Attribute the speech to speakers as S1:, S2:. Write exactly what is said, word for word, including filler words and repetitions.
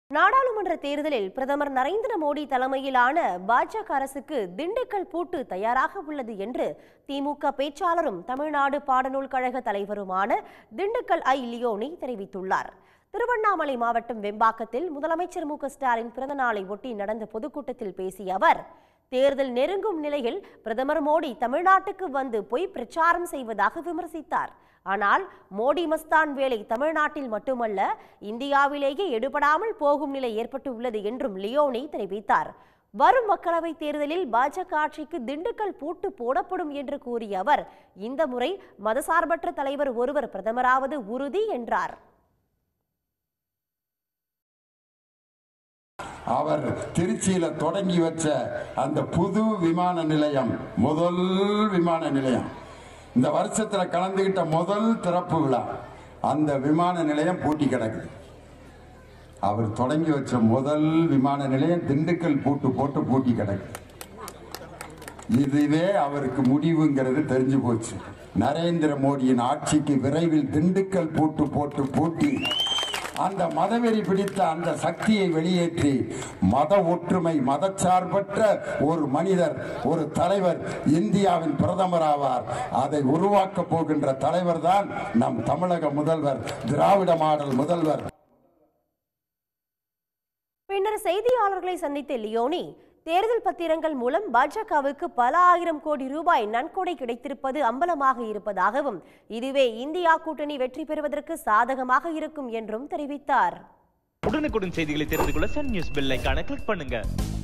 S1: நாடாளுமன்ற தேர்தலில் பிரதமர் நரேந்திர மோடி தலைமையிலான பாஜக அரசுக்கு திண்டுக்கல் பூட்டு தயாராக உள்ளது என்று திமுக பேச்சாளரும் தமிழ்நாடு பாடநூல் கழக தலைவருமான திண்டுக்கல் ஐ லியோனி தெரிவித்துள்ளார். திருவண்ணாமலை மாவட்டம் வெம்பாக்கத்தில் முதலமைச்சர் மு க ஸ்டாலின் பிறந்த நாளை ஒட்டி நடந்த பொதுக்கூட்டத்தில் பேசிய அவர், தேர்தல் நெருங்கும் நிலையில் பிரதமர் மோடி தமிழ்நாட்டுக்கு வந்து பொய் பிரச்சாரம் செய்வதாக விமர்சித்தார். ஆனால் மோடி மஸ்தான் வேலை தமிழ்நாட்டில் மட்டுமல்ல, இந்தியாவிலேயே எடுபடாமல் போகும் நிலை ஏற்பட்டு உள்ளது என்றும் லியோனி தெரிவித்தார். வரும் மக்களவைத் தேர்தலில் பாஜக ஆட்சிக்கு திண்டுக்கல் பூட்டு போடப்படும் என்று கூறிய அவர், இந்த முறை மதசார்பற்ற தலைவர் ஒருவர் பிரதமராவது உறுதி என்றார்.
S2: அவர் திருச்சியில தொடங்கி வச்ச அந்த புது விமான நிலையம், முதல் விமான நிலையம், இந்த வருஷத்துல கலந்துகிட்ட முதல் திறப்பு விழா, அந்த விமான நிலையம் பூட்டி கிடக்குது. அவர் தொடங்கி வச்ச முதல் விமான நிலையம் திண்டுக்கல் பூட்டு போட்டு பூட்டி கிடக்குது. இதுவே அவருக்கு முடிவுங்கிறது தெரிஞ்சு போச்சு. நரேந்திர மோடியின் ஆட்சிக்கு விரைவில் திண்டுக்கல் பூட்டு போட்டு பூட்டி அந்த மதவெறி பிடித்த அந்த சக்தியை வெளியேற்றி மத ஒற்றுமை, மதச்சார்பற்ற ஒரு மனிதர், ஒரு தலைவர் இந்தியாவின் பிரதமர் ஆவார். அதை உருவாக்க போகின்ற தலைவர் தான் நம் தமிழக முதல்வர், திராவிட மாடல் முதல்வர்.
S1: பின்னர் செய்தியாளர்களை சந்தித்த லியோனி, தேர்தல் பத்திரங்கள் மூலம் பாஜகவுக்கு பல ஆயிரம் கோடி ரூபாய் நன்கொடை கிடைத்திருப்பது அம்பலமாக இருப்பதாகவும், இதுவே இந்தியா கூட்டணி வெற்றி பெறுவதற்கு சாதகமாக இருக்கும் என்றும் தெரிவித்தார்.
S3: உடனுக்குடன் செய்திகளை தெரிந்து கொள்ள சன் நியூஸ் பெல் ஐகானை கிளிக் பண்ணுங்க.